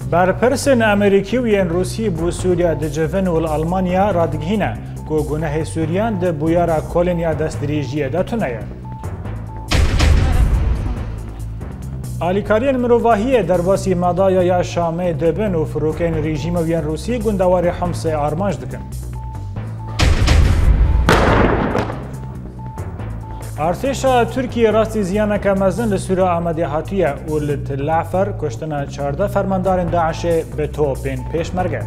برپرسن امریکی و ین روسی بو سوریا دجفن و الالمانیا رادگهینه که گناه سوریان ده بویارا کولنیا دست دریجیه ده تونه. آلیکارین مروواهی در واسی مدایا یا شامه دبن و فروکین رژیم و ین روسی گندوار حمس آرمانج دکن. ارتشا ترکیه راستی زیانه که مزن لسورا آمده هاتیه و لتلعفر کشتن 14 فرماندار داعش به توپین پیش مرگه.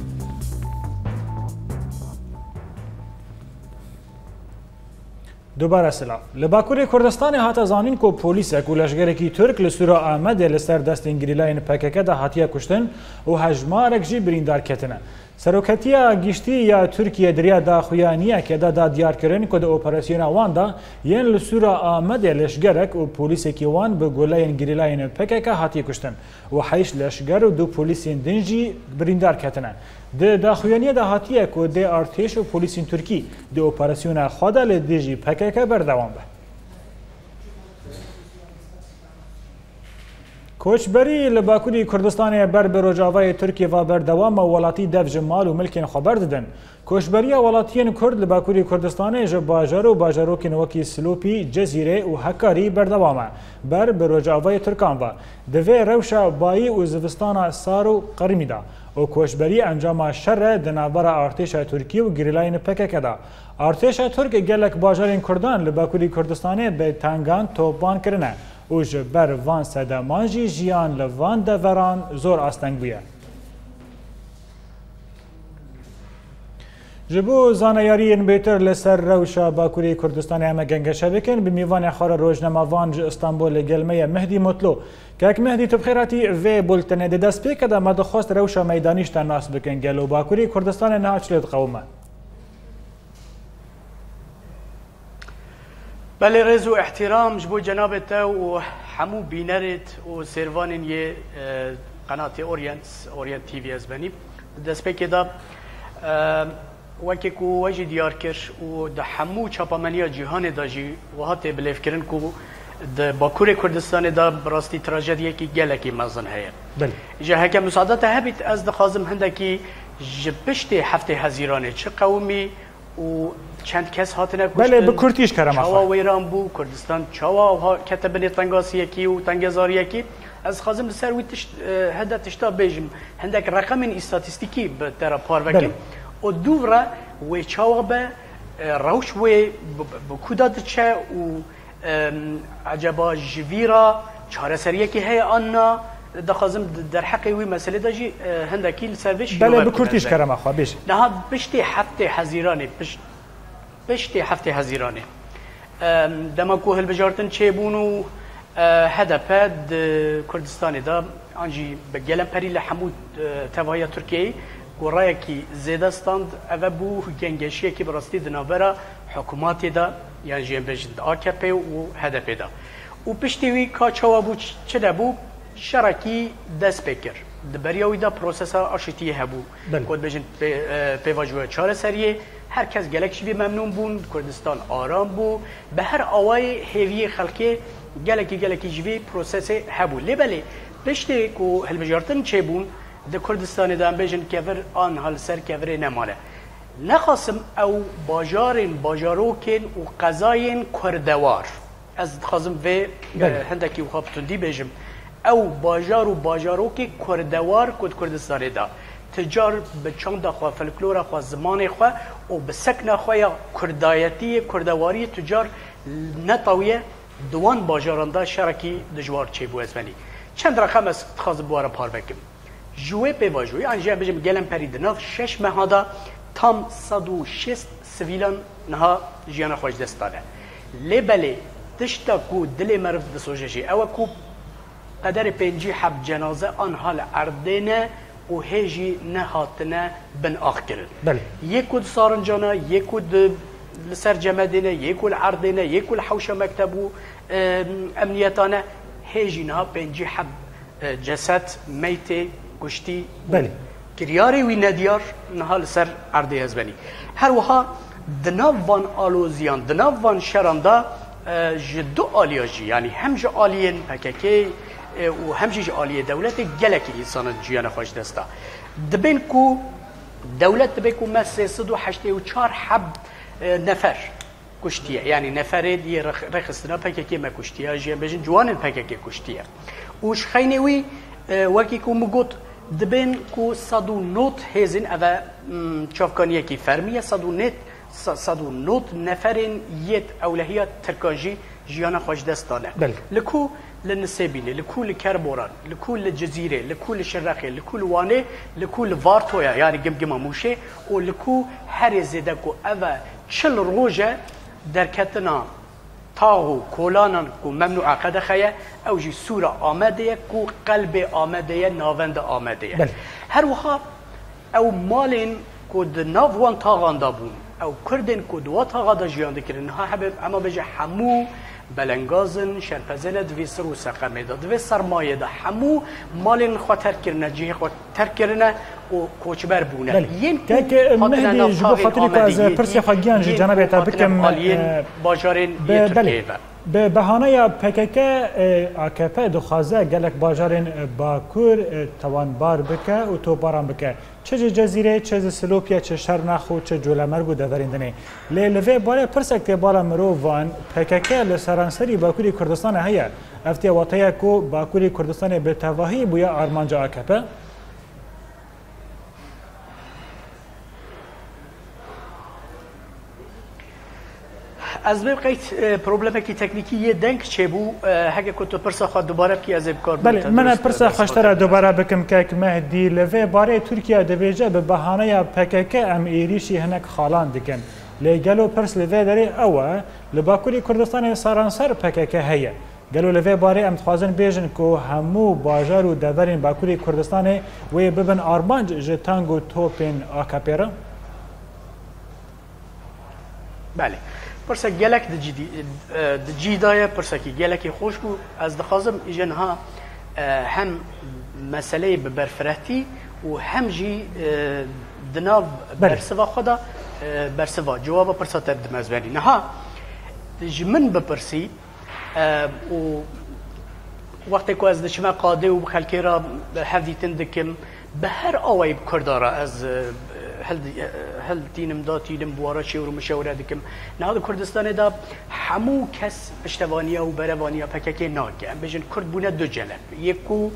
دوباره سلام. لباکوری کردستان هات زانین کو پلیس اکولشگری کی ترک لسورا آمده لسر دست انگلیلاین پکک ده هاتیه کشتن و هجمارک جی بریندار کتنه. سروکتیا گشتی یا ترکیه دریا دا خویانیه که دا دیار کرن که دا اپراسیون وان دا ین لسورا آمده لشگرک و پولیس کی وان به گولاین گریلاین پکک هاتی کشتن و حیش لشگر و دو پولیسین دنجی بریندار کتنه. دا خویانیه دا هاتیه که دا ارتش و پولیسین ترکی دا اپراسیون خدا لدیجی پکک بردوام به. کوچبری لباکوری کردستان بر بروجاوای ترکیه و بردوام ولاتی دفج مال و ملکین خبر دادن. کوچبری ولاتیان کرد لباکوری کردستان جب باجار و باجاروکین وکی سلوپی جزیره و حکاری بردوامه بر بروجاوای ترکان و دوی روشا بایی و زوستان سارو قرمی دا و کوچبری انجام شر دنابر ارتش ترکی و گریلاین پکک دا. ارتش ترک گلک باجارین کردان لباکوری کردستان به تنگان توپان کرنه. و جبر وان سدمانجی جیان لوان دوران زور آستنگ بویه. جبو زانیاری بیتر لسر روشا باکوری کردستان همه گنگشه بکن بمیوان خار روزنامه وان استانبول گلمه مهدی مطلو که اک مهدی تبخیراتی و بولتنه ده دست پیک ده مدخواست روشا میدانیش تناس بکن گلو باکوری کردستان نهاچلید قومه. بله رز و احترام جبو جنابت و حمو بینرت و سروانین یه قناة اورینت تیوی از بنی دست پیک دا وکی کو وجه دیار کر و ده حمو چاپامنیا جهان دا جی و هاته بلیف کرن کو ده باکور کردستان دا براستی تراجدیه کی گلکی مزن هیا بله جه هکا مساعدت هبیت از دخازم هندکی جبشت هفته هزیرانه چه قومی و چند کس هاتنه کشتن بله به کرتیش کرم چاوا ویران بو کردستان چاوا کتبنی تنگاسی کی و تنگزاری کی از خازم سر وی هدا تشتا بیجم هندک رقم استاتستیکی به طرف پار وکیم و دوره و چاوا به روش و بکودات چه و عجبا جویرا چهار سریه کی هی آنها دخازم در حقی وی مسئله داشی هندکی سرویش بله به کرتیش کرم اخوا بیش نه بشتی هفته هزیرانه بشتی هفته هزیرانه دما کو هل بجارتن چه بونو هدف کردستان دا آنجی به گلم پری لحمود توای ترکیه گرای کی زیاد استند او بو گنگشی کی براستی دنابرا حکومت دا یعنی جنب بجند AKP و هدف دا و بشتی وی کاچوا بو چه دبو شرکی دست بکر دبریوی دا پروسس آشتی هبو کد بجند پیواجوه چهار سریه هر کس گلکش بی ممنون بون کردستان آرام بو به هر آوای هیوی خلقی گلکی جوی پروسس هبو لیبلی بشتی که هلبجارتن چه بون ده کردستان دام بجن کفر آن حال سر کفر نماله نخواستم او باجاروکن و قضاین کردوار از خواستم و هندکی و خوابتوندی بجم او باجاروکی کردوار کردستان دا تجار به چند خوا فلکلور خوا زمان خوا و به سکن خوا یا کردایتی کردواری تجار نطویه دوان باجارانده شرکی دجوار چه بو ازمانی چند رقم از خواست بواره پار بکم جوه پیواجوی انجام بجم گلم پرید ناف 6 مهادا تام 106 سویلان نها جیان خوش دستانه لیبلی تشتا کو دل مرف دسوجشی او کو قدر پنجی حب جنازه آن حال اردینه و هیجی نهاتنه بن آخ کرد بله یکود سارنجانه یکود لسر جمدینه یکود عردینه یکود حوش مکتبو امنیتانه هیجی نها پنجی حب جسد میت گشتی بله کریاری وی ندیار نها لسر عرده هزبنی هر وها دناو وان آلوزیان دناو وان شرانده جدو آلیاجی یعنی هم جو آلیین پککی و همجیج عالیه دولت گلکی انسان جیان خوش دستا دبین کو دولت دبین کو ما 384 حب نفر کشتیه یعنی نفره دی رخصتنا پککی ما کشتیه جیان بجن جوان پککی کشتیه وش خینوی وکی کو مگوت دبین کو 109 هزین اوا چافکانیه کی فرمیه 109 نفرین یت اولهیات ترکاجی جیانا خوش دستانه لکو لنسبینه لکو لکربوران لکو لجزیره لکو لشرخه لکو لوانه لکو لوارتویا یعنی گمگما موشه و لکو هر زده کو اوا 40 روزه در کتنا تاغو کولانان کو ممنوع قد خیه او جی سوره آمده کو قلب آمده ناوند آمده هر وها او مالین کو د ناوان تاغان دابون او کردن کو دو تاغا دا جیان دکرن ها حبیب اما بجه همو بلنگازن شرپزنه دوی سر و سقمه دا دوی سرمایه دا همو مالین خواه ترک کرنه جیه خواه ترک کرنه و کوچبر بونه که مهدی جبو خاطری که از پرسی خواهیان جی جنبه تا بکم باجارین یه ترکیه به بهانه پکک AKP دخوازه گلک باجارین باکور توانبار بکه و تو باران بکه چه جزیره چه سلوپیا چه شرنخو چه جولمرگو دورندنه لوی باره پرسک بالا مروان پکک لسرانسری باکوری کردستان هیا افتی واتیا کو باکوری کردستان به تواهی بویا آرمانجا AKP از بقیت پروبلم کی تکنیکی یه دنگ چه بو هگه کتو پرسا خواهد دوباره کی از بکار بود بله من پرسا خوشتره دوباره بکم که مهدی لوی باره ترکیه دویجه به بهانه پکک ام ایریشی هنک خالان دکن لگلو پرس لوی داره اوه لباکوری کردستان سرانسر پکک هیه گلو لوی باره ام تخوازن بیجن که همو باجار و دورین باکوری کردستان و ببن آرمانج جتانگو توپین AKP را بله پرسا گلک جیدای پرسا کی گلکی خوش بو از دخوازم ایجنها هم مسئله برفرتی و هم جی دناب برسوا خدا برسوا جواب پرسا تبد مزبانی نها من بپرسی و وقتی که از دشمه قاده و خلکی را حفظیتن دکم به هر آوی کردارا از هل تینم دا تینم بوارا شور و مشاوره دکم نهاد کردستان دا همو کس پشتوانیا و بروانیا پککی ناگه بجن کرد بونه دو جلب یکو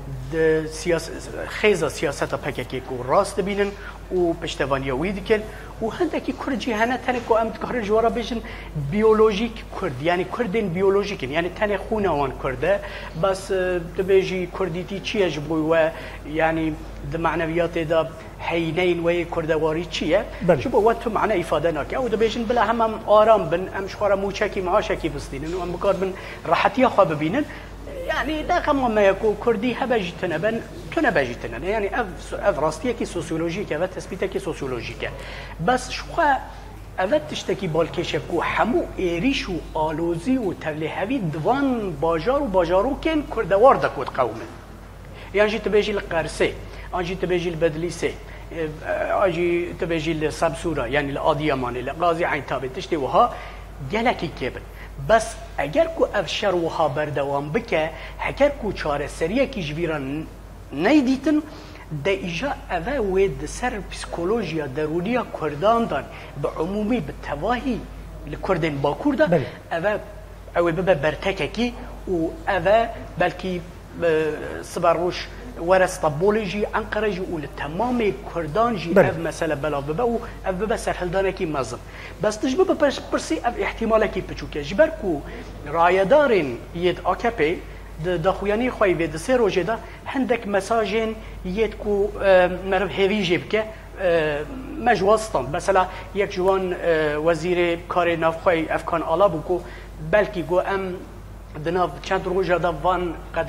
خیزا سیاست پککی کو راست بینن و پشتوانیا وی دکن و هندکی کرد جهانه تنه کو امت کار جوارا بجن بیولوژیک کرد یعنی کردین بیولوژیکن یعنی تنه خونه وان کرده بس دبیجی کردیتی چیه جبوی و یعنی د معنویات دا حینین و کردواری چیه شو با تو معنی افاده نکه او دبیجن بلا هم آرام بن ام شخوار موچکی معاشکی بستینن و ام بکار بن راحتی خواه ببینن يعني لا كما ما يكون كردي هبجتنا بن تنا بجتنا يعني اف راستيه كي سوسيولوجيكا و تثبيته كي سوسيولوجيكا بس شو اول تشتكي بالكشكو حمو ايريش و آلوزي و تبليهوي دوان باجار و باجارو كان كردوار دا كود قومن يعني جي تبيجي القرسي اجي تبيجي البدليسي اجي تبيجي السبسوره يعني الاديمان الغازي عين تابت تشتي وها جلكي كبر بس اگر کو افشار وها بردوام بکه اگر کو چاره سریه کی جویران نیدیتن د ایجا اوه ود سر پسیکولوژیا درونیا کردان دان به عمومی به تواهی لکردن با کرده اوه به برتککی و اوه بلکی سبروش ورس طبولجي انقرجي ولتمام كردانجي اف مساله بلا ببو اف بس سرحلدانكي مزم بس تجبه برسي اف احتمالكي بچوكه جبركو رايدارين يد AKP د خوياني خوي د سي روجه ده عندك مساجين يدكو مرب هيفي جيبكه مجوستان مثلا يك جوان وزير كار نافخوي افكان الابوكو بلكي جو ام دناف چند روجه ده وان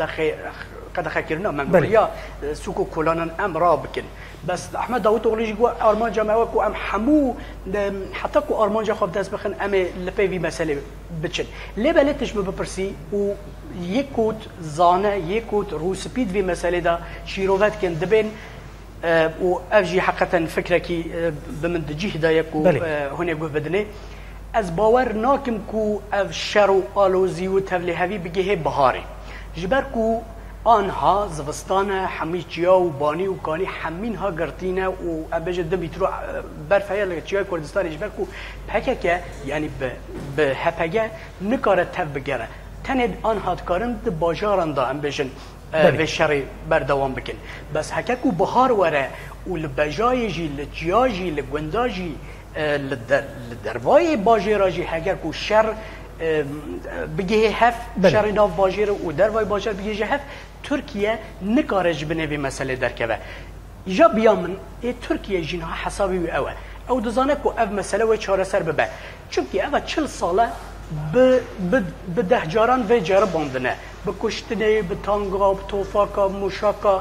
قد خكرنا من يا سوكو كولانن ام رابكن بس احمد داوود اغليجي جو ارمان جماوكو ام حمو حتى كو ارمان جا خب داس بخن ام لبي في مساله بتشن لي بلتش ببرسي و يكوت زانه يكوت روسبيد في مساله دا شيروفات كن دبن و افجي حقيقه فكركي بمن دجيه دايكو هنا جو بدني از باور ناكم كو اف شرو الوزي و تبليهوي بجيه بهاري جبركو آنها زوستانه همی جیا و بانی و کانی همین ها گرتینه و ابج دمیترو برفای لگچیای کردستان اجبر کو پکه که یعنی به هپگه نکاره تف بگره تند آنها کارن د باجاران دا ام بجن به شر بردوام بکن بس هککو بهار وره و لبجای جی لجیاجی لگونداجی لدروای باجراجی هگر کو شر بگه هف شر ناف باجر و دروای باجر بگه هف ترکیه نکارج بنوی مسئله درکبه جا بیامن ترکیه جنها حسابی و او دزانه کو اف مسئله و چاره سر ببه چونکی اف 40 ساله به دهجاران و جاره باندنه به کشتنه به تانگا به توفاکا موشاکا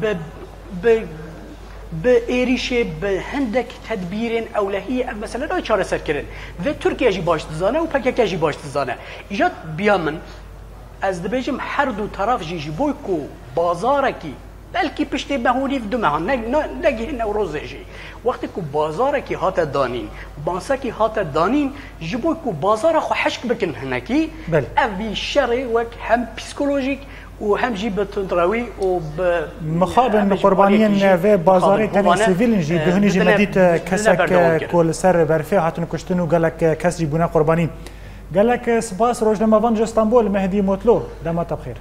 به ایریشه به هندک تدبیرین اولهی مثلا را چاره سر کردن و ترکیه جی باش دزانه و پکیکه جی باش دزانه ایجاد بیامن از دبیجم هر دو طرف جی بوی کو بازارکی بلکی پشتی بهونی دو مهان نگه نوروزه جی وقتی که بازار کی هات دانین بانسا کی هات دانین جبوی کو بازار خو حشک بکن هنکی اوی شر وک هم پسیکولوژیک و هم جی بتندراوی و مخابن قربانیان و بازار تن سیویل جی دهنی جی مدیت کسک کل سر برفه هاتن کشتن و گلک کس جی بنا قربانی گلک سپاس روزنامه‌وان استانبول مهدی مطلو دمت بخیر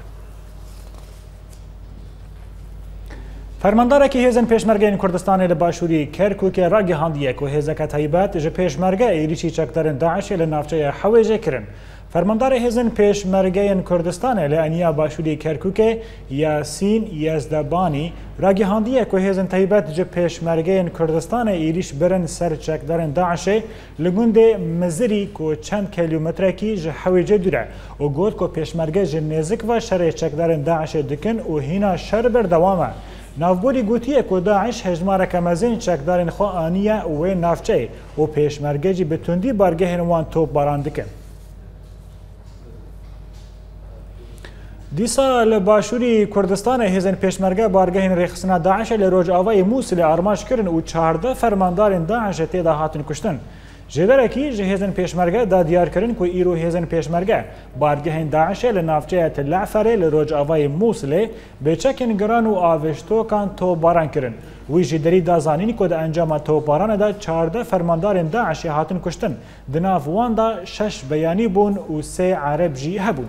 فرماندارێکی هێزن پێشمەرگەین کوردستانی لە باشووری کەرکووکێ ڕاگەیاندیە و هێزەکە تایبەت ji پێشمەرگە ئێریشی چەکدەرن داعشێ لە ناوچەیە حەوێژێکردن. فەرماندارە هێزن پێشمەرگەیەن کوردستانە لە ئەنیا باشووری کەرکووکێ یاسین یەزدەبانی ڕاگەیاندیە و هێزن تایبەت ji پێشمەرگەیەن کوردستانە ئێریش برن سەر چەکدەرن داعشێ لە گوندێ مزری و چەند کیلومترێکی ji حەوێجێ دوورە و گوت و پێشمەرگە ji نێزک و شەرێ چەکدەرن داعشێ دکن و هینا شەر بەردەوامە. نافبوری گوتیه که داعش هجمارک مزین چکدارین خو آنیه و نافچه و پیشمرگجی به تندی بارگه وان توپ باران دکن. دیسا لباشوری کردستان هزن پیشمرگه بارگه ریخسنا داعش لروج آوای موسل آرماش کرن و 14 فرماندارین داعش تیدا هاتن کشتن. جدرکی جهزن پیشمرگه دا دیار کردن که ایرو هزن پیشمرگه بارگه داعش لنافچه تلعفره لروج آوای موسل به چکن گران و آوشتو کان تو باران کردن. وی جدری دا زانینی که دا انجام تو باران دا 14 فرماندارین داعش هاتن کشتن. دناف وان دا 6 بیانی بون و 3 عرب جی هبون.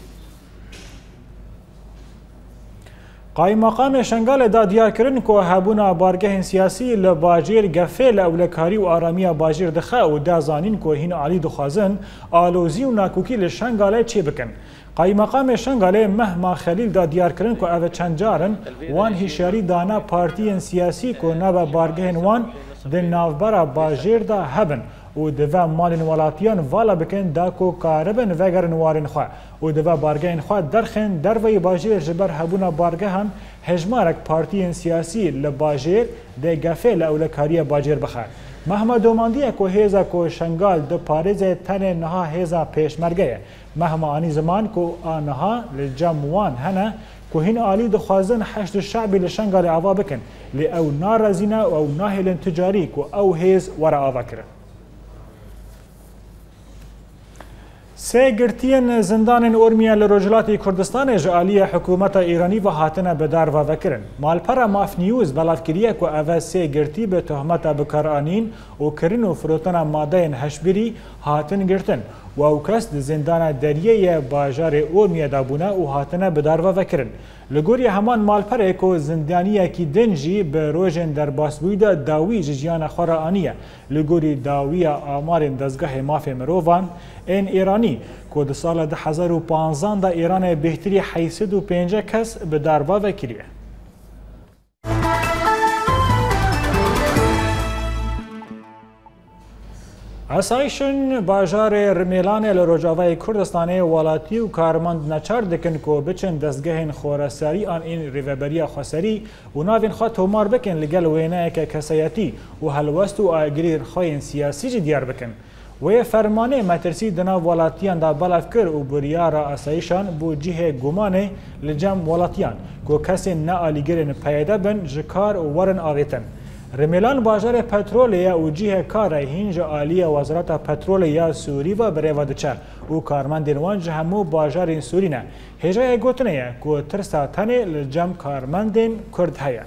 قایمقام شنگال دا دیار کردن که هبونا بارگه سیاسی لباجیر گفه لأولکاری و آرامی باجیر دخه و دا زانین که هین عالی دخوازن آلوزی و ناکوکی لشنگاله چی بکن. قایمقام شنگاله مهما خلیل دا دیار کردن که اوه چند جارن وان هشاری دانا پارتی سیاسی که نبا بارگه وان ده نافبرا باجیر دا هبن و دوا مالین ولاتیان والا بکن دا کو کاربن وگرن وارن خواه و دوا بارگهین خواه درخن دروی باجیر جبر هبونا بارگهان هجمارک پارتی سیاسی لباجیر ده گفه لأولکاری باجیر بخواه. مهما دوماندیه که هیزا که شنگال ده پارز تن نها هیزا پیشمرگه مهما آنی زمان که آنها لجموان هنه که هین آلی دخوازن حشد شعبی لشنگال آوا بکن لی او نارزینه و او ناهلن تجاری که او هیز ورا آوا کرن. سه گرتین زندان اورمیا لروجلاتی کردستان جالی حکومت ایرانی و هاتنه به دار و وکرن. مالپرا ماف نیوز بلافکریه که اوه سه گرتی به تهمت بکارانین و کرن و فروتن ماده هشبری هاتن گرتن و او کس زندان دریه باجار اورمیا دابونه و هاتنه به دار و وکرن. لگوری همان مالپره که زندانیه کی دنجی به روژن در باسبویده داوی جیان خورانیه. لگوری داوی آمار دزگاه ماف مروان این ایرانی که در سال 2015 دا ایران بهتری 805 کس به دروا وکریه. اسایشن باجار رمیلان لروجاوای کردستان ولاتی و کارمند نچار دکن که بچن دستگاه خورسری آن این ریوبری خسری و ناوین خواه تومار بکن لگل وینه که کسایتی و هلوست و آگریر خواه سیاسی جی دیار بکن. و فرمانه مترسی دنا ولاتیان دا بلاف کر و بریارا اسایشان بو جیه گمانه لجم ولاتیان که کسی نا آلیگرین پیدا بن جکار و ورن آویتن. رمیلان باجار پترول یا اوجیه کار هینج عالی وزارت پترول یا سوری و بریوادچه او کارمندین وان همو باجار این سوری نه هجای گوتنه که ترسا تنه لجم کارمندین کرد هیا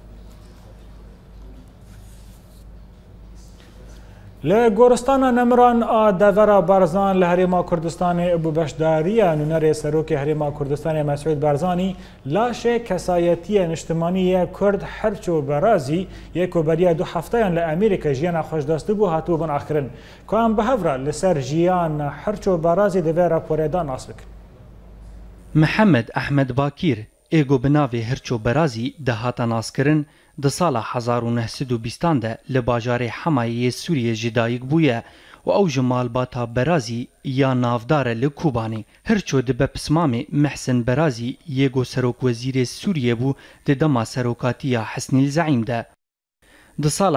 لگورستان نمران دورا بارزان لحریما کردستان ابو بشداری نونر سروک حریما کردستان مسعود بارزانی لاش کسایتی نشتمانی کرد حرچو برازی یکو بریا 2 هفته لامریکا جیان خوش دسته بو هاتو بن آخرن که هم به هفره لسر جیان حرچو برازی دوی راپوریدان ناسک محمد احمد باکیر ایگو بناوی هرچو برازی دهاتا ناسکرن د سال 1920 ده لباجار حمایه سوریه جدایک بویه و او جمال باتا برازی یا نافدار لکوبانی هرچو د بپسمام محسن برازی یگو سروک وزیر سوریه بو د دما سروکاتی حسنی الزعیم ده د سال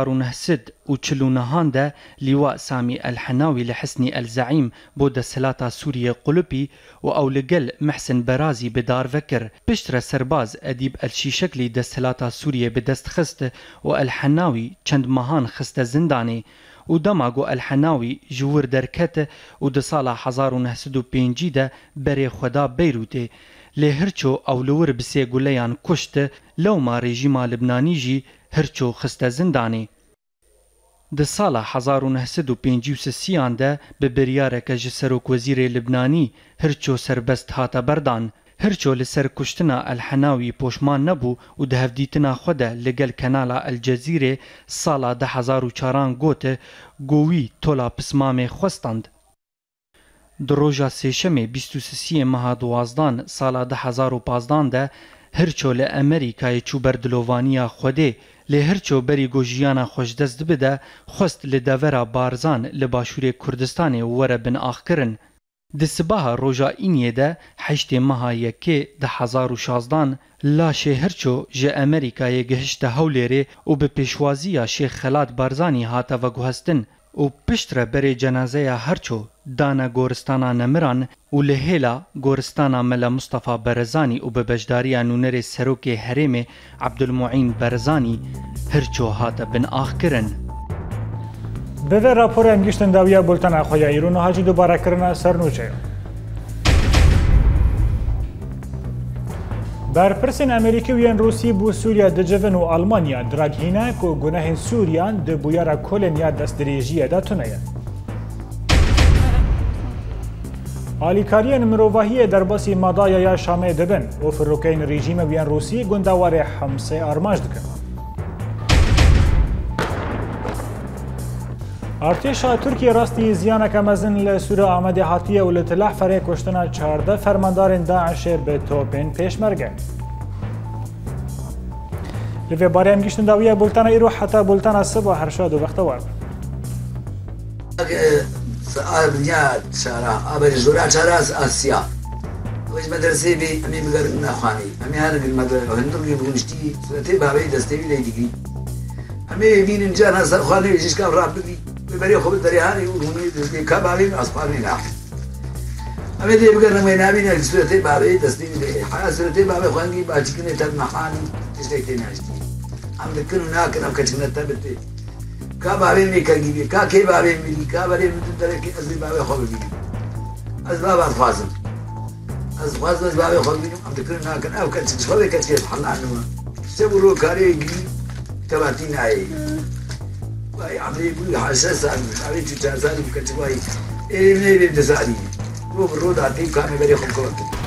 1949 ده لیوا سامی الحناوی لحسنی الزعیم بو د سلاتا سوریه قلبی و او لگل محسن برازی بدار وکر پشتر سرباز ادیب الشیشکلی د سلاتا سوریه بدست خست و الحناوی چند ماهان خست زندانی و دماغو الحناوی جور درکت و د سال 1905 ده بری خدا بیروته لهرچو او لور بسی گولیان کشت لو ما رژیما لبنانی جی هرچو خسته زندانی. د سال 1953 ده به بریارک جسروک وزیر لبنانی هرچو سربست هاتا بردان هرچو لسر کشتنا الحناوی پوشمان نبو و ده هفدیتنا خوده لگل کنالا الجزیره سالا 2004 گوته گوی تولا پسمام خوستند. در روژا سیشم 23 ماه دوازدان سالا 2015 ده هرچو لامریکای چو بردلوانیا خوده لهرچو بری گوژیانا خوشدست بده خست لدورا بارزان لباشور کردستان وره بن آخ کرن. د سباه روژا اینیه ده 8 ماه یکی 2016 لاشه هرچو جه امریکای گهشت هولیره و به پیشوازی شیخ خلاد بارزانی هاتا و گوهستن و پشتر بری جنازه هرچو دانا گورستانا نمران و لهیلا گورستانا ملا مصطفى برزانی و به بجداری نونر سروک حریم عبدالمعین برزانی هرچو هاتا بن آخ کرن. به راپور انگیشتن داویا بولتن اخویا ایرون و حاجی دوباره کرنا سرنوچه. برپرسین امریکیویان روسی بو سوریا دجون و آلمانیا دراگهینه که گناه سوریان ده بویارا کلن یا دستدریجیه ده تونه. آلیکاریان مروواهی در باسی مادایا یا شامه دبن و فروکین رژیم ویان روسی گندوار حمسه آرماج دکن. ارتشا ترکیه راستی زیانه کمزن لسوره آمده حاتیه و لطلاح فره کشتنا 14 فرماندار داعش به توپین پیش مرگه. لفه باره هم گشتن داویه بولتان ایرو حتی بولتان صبح هرشاد و وقتوار. دنیا چرا آبری زورا چرا آسیا وش مدرسه بی امی مگر نخوانی امی هر مدرسه هندوری بونشتی سرته بابی دسته بی لیدگی امی بین اینجا ناس خوانی ویش کام راب بدی ببری خوب دریانی و هونی دسته کبابی اسپانی نه امی دی مگر نمی نبینی سرته بابی دسته بی حیا سرته بابی خوانی باچی کنه تر نخوانی دسته نشتی ام دکن ناکنم کچنه تبته کابابی میکنی که بابی میگی کابابی میتونه که از بابی خوب میگی از بابی فازم از بابی خوب میگم ام دکن ناکن او کچ خوبه کچ حنا نما سبورو کاری گی تباتی نای وای عملی بو حساس عملی چه زادی کچ وای اینه به دزادی رو داتی کاری بری خوب کنه